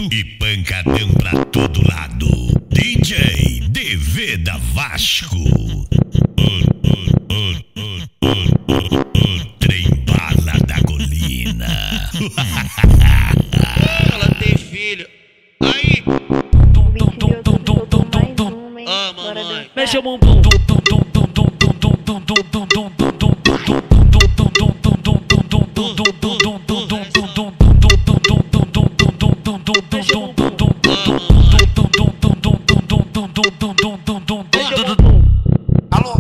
e pancadão pra todo lado. DJ DV da Vasco. O trem bala da colina. Ela tem filho. Aí. Ah, mamãe. Mexe o bumbum. Alô?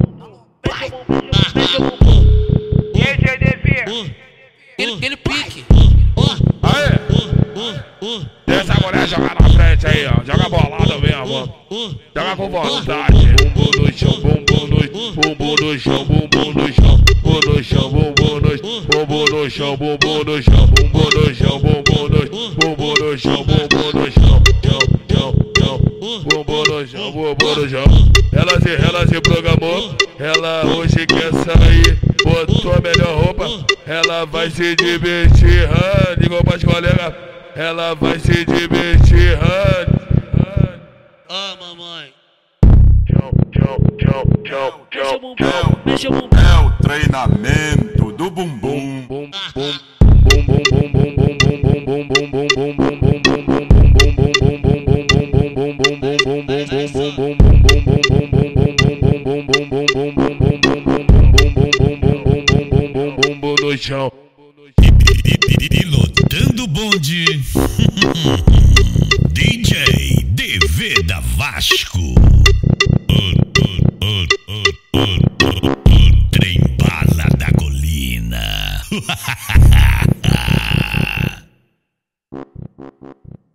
DJ DV. Ele pique. Aê! Deixa a mulher jogar na frente aí, ó. Joga bolado mesmo. Joga com vontade. Bumbum no chão, bumbum no chão, bumbum no chão, bumbum no chão, bumbum no chão, bumbum no chão, bumbum no chão, bumbum no chão, bumbum no chão, bumbum no chão, bumbum no chão. Ela se programou, ela hoje quer sair, botou a melhor roupa, ela vai se divertir, ligou pras colegas, ela vai se divertir, Ah, mamãe. Mexe o bumbum. É o treinamento do bumbum. No chão. Pilotando o bonde. DJ DV da Vasco. O trem bala da colina.